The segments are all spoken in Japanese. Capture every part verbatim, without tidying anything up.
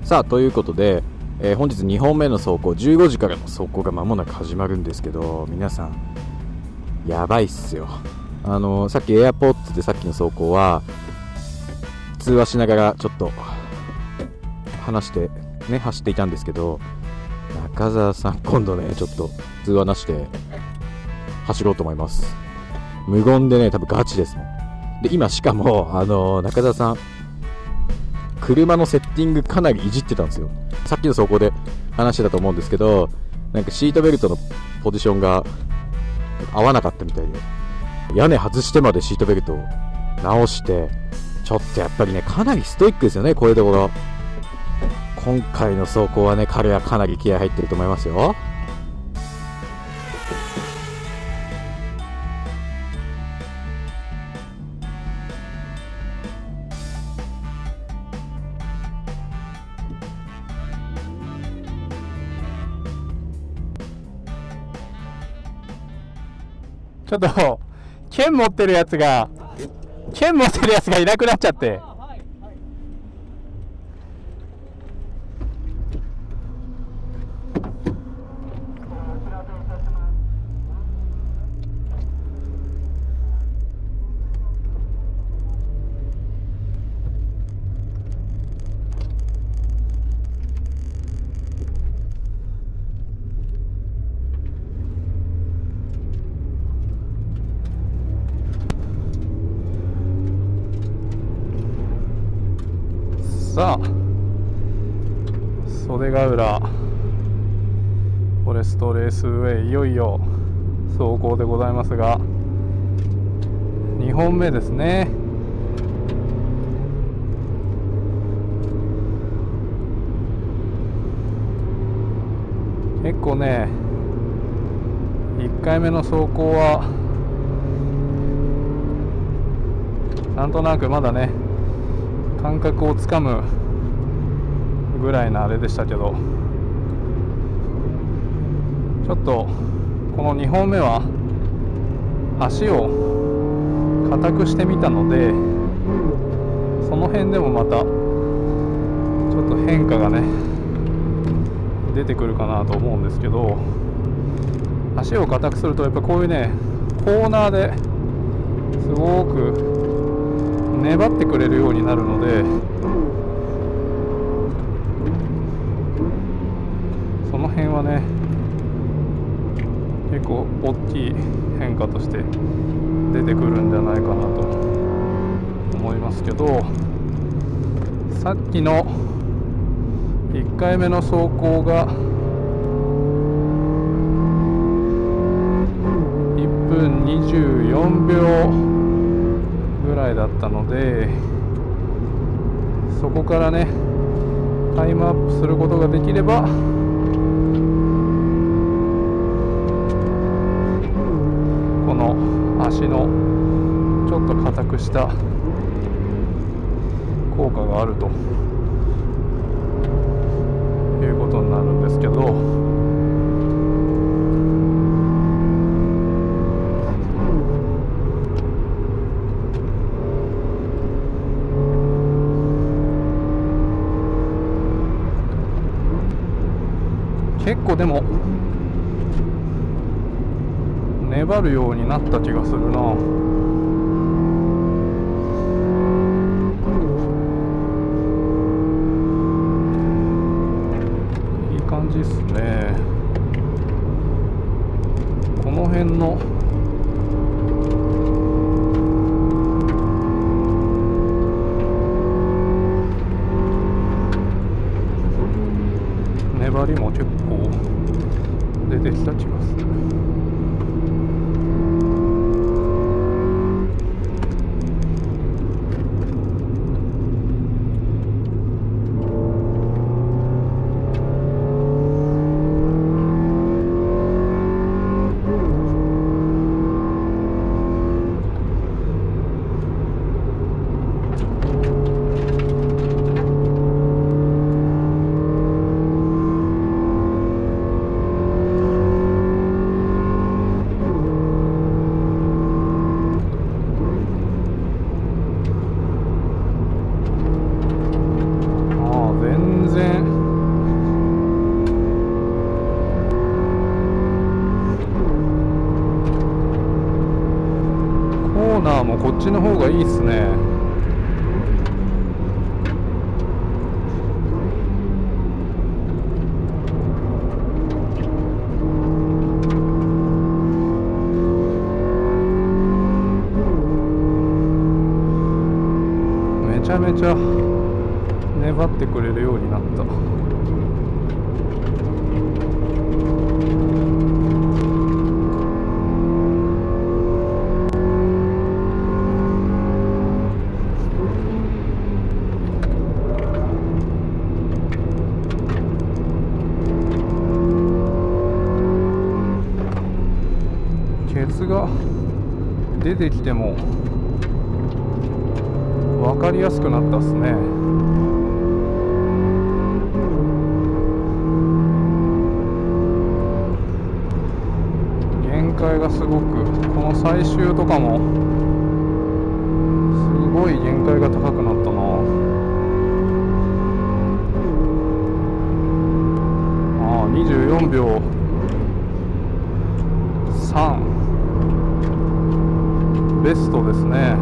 さあということで、えー、本日にほんめの走行、じゅうごじからの走行が間もなく始まるんですけど、皆さんやばいっすよ。あのー、さっき AirPods でさっきの走行は通話しながらちょっと話してね走っていたんですけど、中澤さん今度ねちょっと通話なしで走ろうと思います。無言でね多分ガチですもん。で今しかもあのー、中澤さん車のセッティングかなりいじってたんですよ。さっきの走行で話してたと思うんですけど、なんかシートベルトのポジションが合わなかったみたいで、屋根外してまでシートベルトを直して、ちょっとやっぱりねかなりストイックですよね、こういうところ。今回の走行はね彼はかなり気合入ってると思いますよ。 ちょっと剣持ってるやつが剣持ってるやつがいなくなっちゃって、さあ袖ヶ浦フォレストレースウェイ、いよいよ走行でございますが、にほんめですね。結構ねいっかいめの走行はなんとなくまだね感覚をつかむぐらいなあれでしたけど、ちょっとこのにほんめは足を硬くしてみたので、その辺でもまたちょっと変化がね出てくるかなと思うんですけど、足を硬くするとやっぱこういうねコーナーですごく粘ってくれるようになるので、その辺はね結構大きい変化として出てくるんじゃないかなと思いますけど、さっきのいっかいめの走行がいっぷんにじゅうよんびょうぐらいだったので、そこからねタイムアップすることができればこの足のちょっと硬くした効果があるということになるんですけど、結構でも粘るようになった気がするな。いい感じっすね。この辺の粘りも結構出てきた気がする。 もうこっちの方がいいっすね。めちゃめちゃ粘ってくれるようになった。ケツが出てきても分かりやすくなったっすね。限界がすごく、この最終とかもすごい限界が高くなったな。ああ、にじゅうよんびょうさん、ベストですね。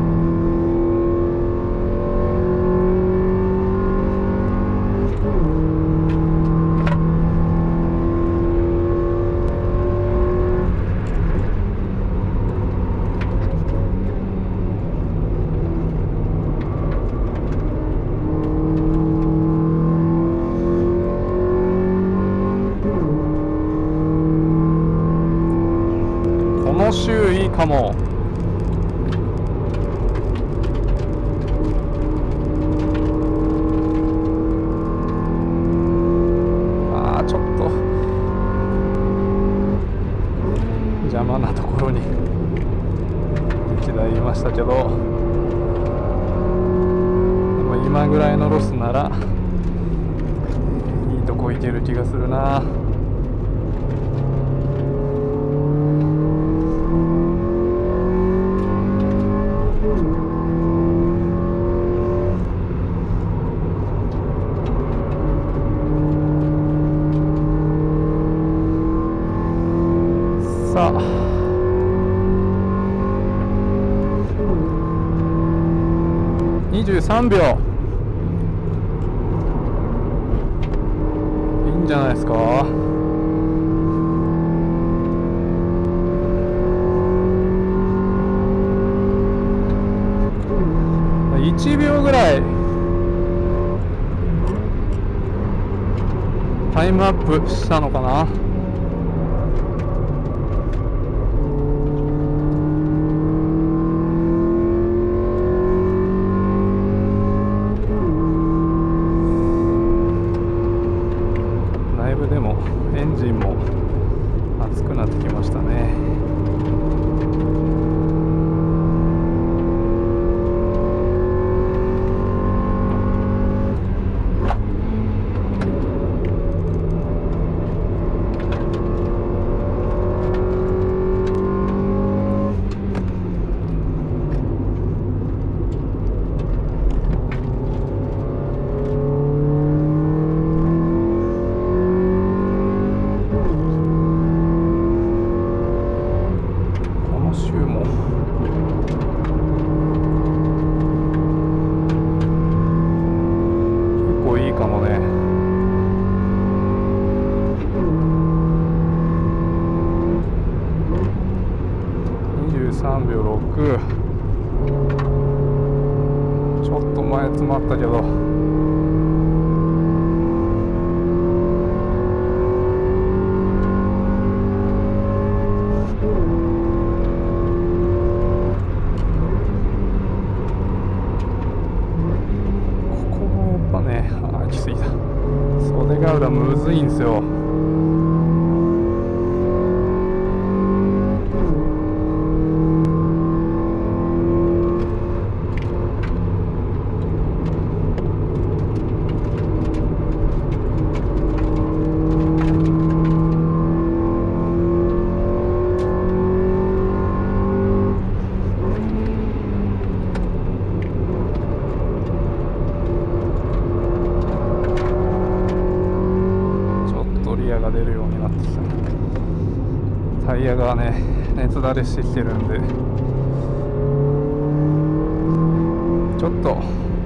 この週いいかも。あーちょっと邪魔なところにいちだいいましたけど、でも今ぐらいのロスならいいとこ行ける気がするな。さあにじゅうさんびょう、いいんじゃないですか。いちびょうぐらいタイムアップしたのかな。でもエンジンも熱くなってきましたね。さんびょうろく、ちょっと前詰まったけどここもやっぱね、あーきついだ。袖ヶ浦むずいんですよ。が出るようになってきた。タイヤがね熱だれしてきてるんでちょっと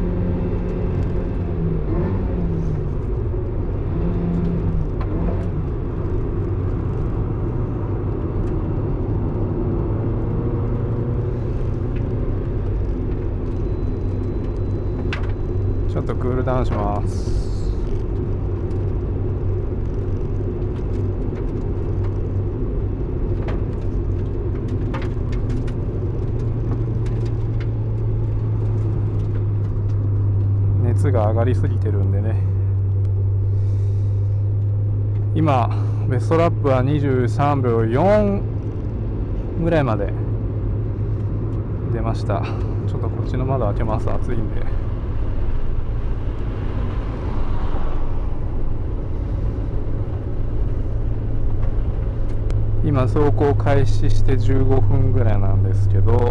ちょっとクールダウンします。熱が上がりすぎてるんでね。今ベストラップはにじゅうさんびょうよんぐらいまで出ました。ちょっとこっちの窓開けます。暑いんで。今走行開始してじゅうごふんぐらいなんですけど、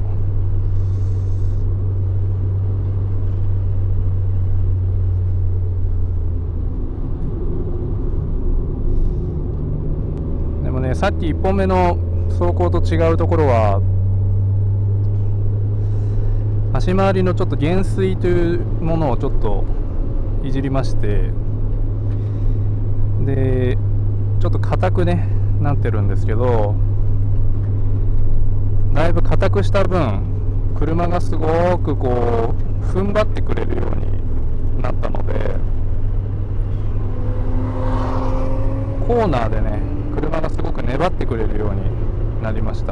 でもね、さっきいっぽんめの走行と違うところは足回りのちょっと減衰というものをちょっといじりまして、でちょっと硬くねなってるんですけど、だいぶ硬くした分車がすごくこう踏ん張ってくれるようになったので、コーナーでね車がすごく粘ってくれるようになりました。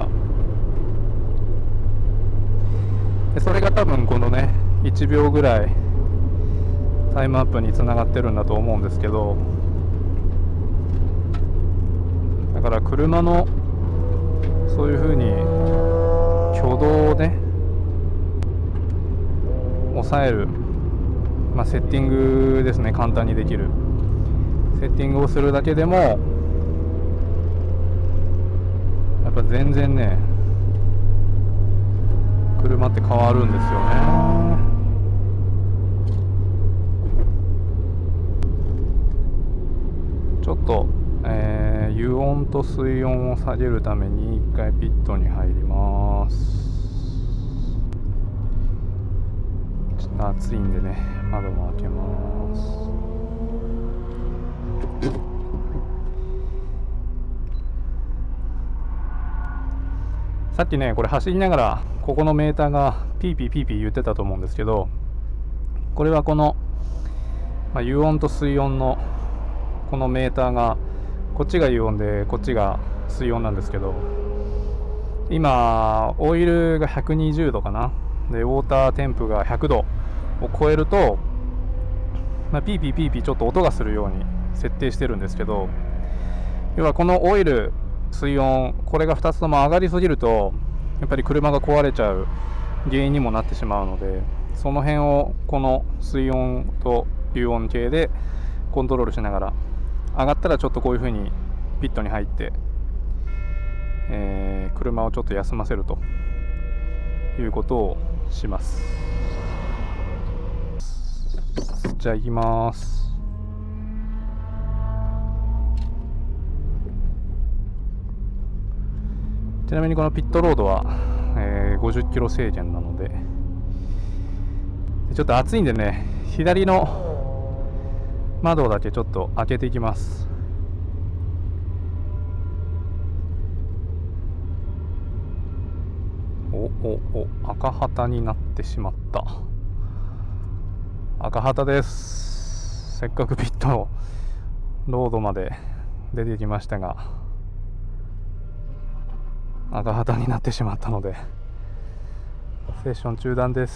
でそれが多分このねいちびょうぐらいタイムアップにつながってるんだと思うんですけど、だから車のそういうふうに挙動をね抑える、まあ、セッティングですね。簡単にできるセッティングをするだけでもやっぱ全然ね車って変わるんですよね。ちょっとえー、油温と水温を下げるために一回ピットに入ります。ちょっと暑いんでね窓も開けます。さっきねこれ走りながらここのメーターがピーピーピーピー言ってたと思うんですけど、これはこの、まあ、油温と水温のこのメーターがこっちが油温でこっちが水温なんですけど、今オイルがひゃくにじゅうどかなでウォーターテンプがひゃくどを超えると、まあ、ピーピーピーピーちょっと音がするように設定してるんですけど、要はこのオイル水温これがふたつとも上がりすぎるとやっぱり車が壊れちゃう原因にもなってしまうので、その辺をこの水温と油温計でコントロールしながら、上がったらちょっとこういう風にピットに入って、えー、車をちょっと休ませるということをします。じゃあ行きます。ちなみにこのピットロードは、えー、ごじゅっキロ制限なので、ちょっと暑いんでね左の窓だけちょっと開けていきます。おおお赤旗になってしまった。赤旗です。せっかくピットロードまで出てきましたが赤旗になってしまったのでセッション中断です。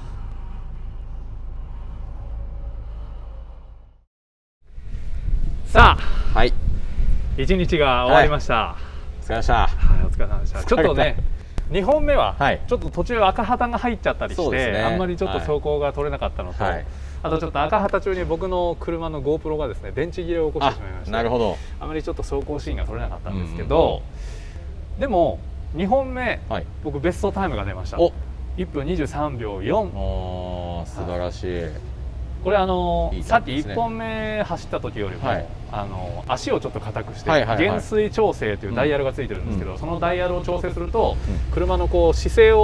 さあ、はい、一日が終わりました。はい、 お疲れ様でした。 はい、お疲れ様でした。ちょっとね、にほんめはちょっと途中赤旗が入っちゃったりして、ね、あんまりちょっと走行が取れなかったのと、はい、あとちょっと赤旗中に僕の車の GoPro がですね電池切れを起こしてしまいました。なるほど。あまりちょっと走行シーンが取れなかったんですけど、うん、でもにほんめ、はい、僕ベストタイムが出ました。いっぷんにじゅうさんびょうよん。おー、素晴らしい。これあのいい、ね、さっきいっぽんめ走った時よりも、はい、あの足をちょっと硬くして減衰調整というダイヤルがついてるんですけど、うん、そのダイヤルを調整すると、うん、車のこう姿勢を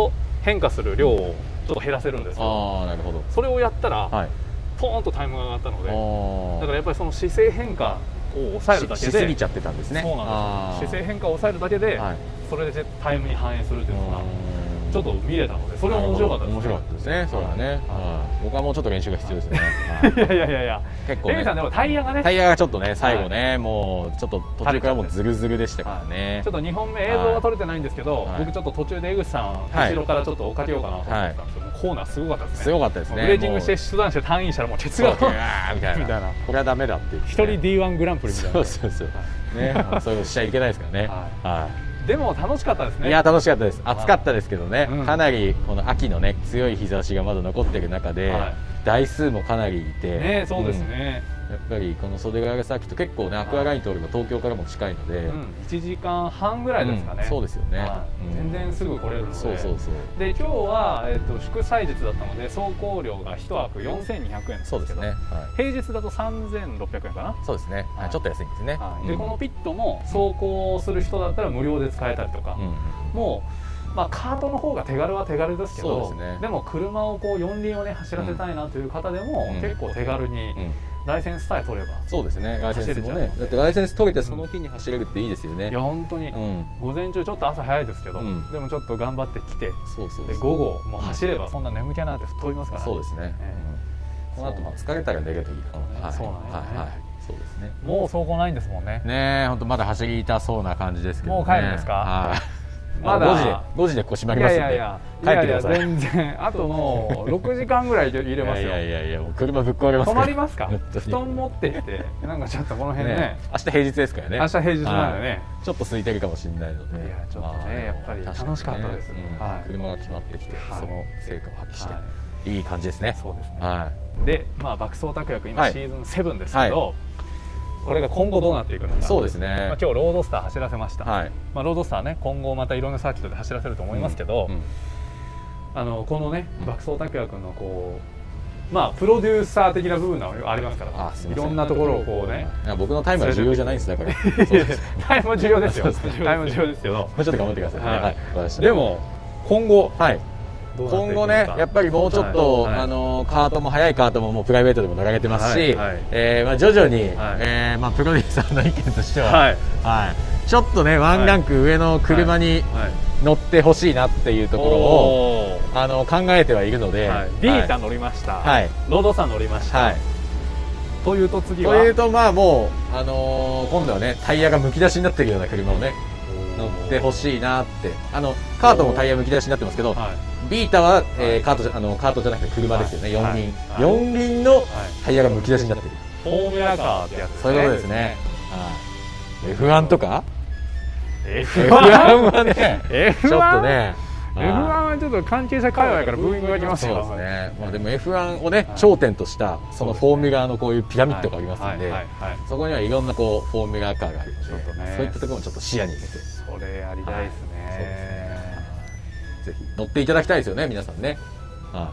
変化する量をちょっと減らせるんですよ。 ああ、なるほど。 それをやったら、 はい、 ポーンとタイムが上がったので、 あだからやっぱりその姿勢変化を抑えるだけでし, しすぎちゃってたんですね。 そうなんですよ。姿勢変化を抑えるだけで、はい、それでタイムに反映するというのがちょっと見れたので、それは面白かったですね。 面白かったですね。そうだね。はい、僕はもうちょっと練習が必要ですね。 いやいやいやいや、 結構ね。 レミさんでもタイヤがね、 タイヤがちょっとね、最後ね、もうちょっと途中からもうズルズルでしたからね。 ちょっとにほんめ映像は撮れてないんですけど、僕ちょっと途中で江口さん後ろからちょっと追っかけようかなと思ってたんですけど、コーナーすごかったですね。 すごかったですね。 ブレーキングして出弾してターンインしたらもう鉄がみたいな。これはダメだって一人 ディーワン グランプリみたいな。 そうそうそう。ね、そういうのしちゃいけないですからね。はい。 でも楽しかったですね。 いや楽しかったです。暑かったですけどね、うん、かなりこの秋のね強い日差しがまだ残っている中で、はい、台数もかなりいて、 ね、そうですね、 うん、やっぱりこの袖ヶ浦サーキット結構ねアクアライン通りも東京からも近いので、うん、 いちじかんはんぐらいですかね、 うん、そうですよね、 はい、全然すぐ来れるので、 そうそうそうで今日は、えー、と祝祭日だったので走行料がいち枠よんせんにひゃくえんですけど、そうですね、はい、平日だとさんぜんろっぴゃくえんかな。 そうですね、はい、ちょっと安いんですね、 はい、でこのピットも走行する人だったら無料で使えたりとか、うん、もうまあ、カートの方が手軽は手軽ですけど、 で, ね、でも車をこう四輪をね走らせたいなという方でも、うん、結構手軽にライセンスさえ取れば、 そうですね、ライセンスもね、だってライセンス取れてその日に走れるっていいですよね、うん、 いや本当に、うん、午前中ちょっと朝早いですけど、うん、でもちょっと頑張ってきて、そうそうそう、で午後もう走ればそんな眠気なんて吹っ飛びますから、ね、 そうですね、うん、この後も疲れたら寝るといいかも、はい、 そうなんですね、はいはい、 そうですね、 もう走行ないんですもんね。 ねえ、本当まだ走りたそうな感じですけど、ね、 もう帰るんですか。 はい、まだごじでごじでこう閉まりますんで、いやいやいや帰ってください。全然あともうろくじかんぐらい入れますよ。 いやいやいや、もう車ぶっ壊れます。 止まりますか。布団持ってきて、なんかちょっとこの辺ね、 明日平日ですからね。 明日平日なんでね、 ちょっと空いてるかもしれないので、 いやちょっとねやっぱり楽しかったです。 車が決まってきて、その成果を発揮していい感じですね。 そうですね。はい。で、まあ爆走拓也君今シーズンセブンですけど。これが今後どうなっていくのか。 そうですね、 まあ、今日ロードスター走らせました、はい、まあ、ロードスターね今後またいろんなサーキットで走らせると思いますけど、うんうん、あのこのね爆走拓也君のこうまあプロデューサー的な部分がありますから、あいろんなところをこうね、 いや僕のタイムは重要じゃないんですだからタイムは重要ですよタイムは重要ですけど、もうちょっと頑張ってくださいね、はいはい、でも今後、はい、 今後ね、やっぱりもうちょっと、はい、あのカートも速いカートももうプライベートでも乗られてますし、はいはい、えー、まあ徐々に、はい、えー、まあプロデューサーの意見としては、はいはい、ちょっとねワンランク上の車に乗ってほしいなっていうところを、はい、あの考えてはいるので、はい、 ビータ乗りました、はい、ロードサー乗りました、はい、というと次はというとまあもう、あのー、今度はねタイヤがむき出しになっているような車をね乗ってほしいなって、あのカートもタイヤむき出しになってますけど、はい、ビータは、えー、カートじゃあのカートじゃなくて車ですよね、はい、四輪、はい、四輪のタイヤがむき出しになってる、 フォーミュラカーってやつですね。 そういうことですね。はい、エフワン とかエフワンはねちょっとねエフワン はちょっと関係者界隈からブーイングが来ますよ。 そうですね、まあ、でも エフワン をね頂点としたそのフォーミュラーのこういうピラミッドがありますので、そこにはいろんなこうフォーミュラーカーがあるので、そういったところもちょっと視野に入れて、 それやりたいですね。 ぜひ乗っていただきたいですよね皆さんね。はい、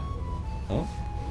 うん、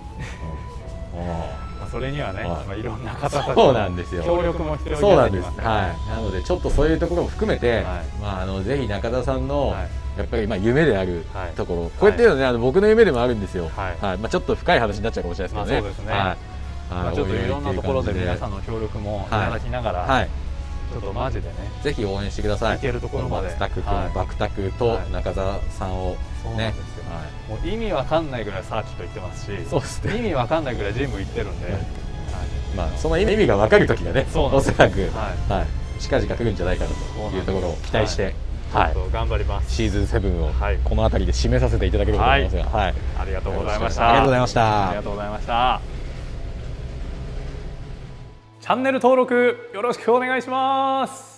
それにはね、まあ、いろんな方たちそうなんですよ、 協力も必要にそうなんです、はい、なのでちょっとそういうところも含めて、はい、まあ、あのぜひ中田さんの、はい、やっぱりまあ夢であるところ、はい、こうやっていうのね、あの僕の夢でもあるんですよ、はいはい、まあ、ちょっと深い話になっちゃうかもしれないですけどね、 まあ、そうですね、はい、まあ、ちょっといろんなところで皆さんの協力もいただきながら、はいはい、ちょっとマジでねぜひ応援してください。 いけるところまで松田君、爆卓と中澤さんをね、 もう意味わかんないぐらいサーキット行ってますし、 そうですね、 意味わかんないぐらいジム行ってるんで、 まあその意味がわかる時がね、おそらく、はいはい、近々来るんじゃないかなというところを期待して、 はい、頑張ります。 シーズンセブンをこの辺りで締めさせていただければと思いますが、はい、 ありがとうございました。 ありがとうございました。 ありがとうございました。チャンネル登録よろしくお願いします。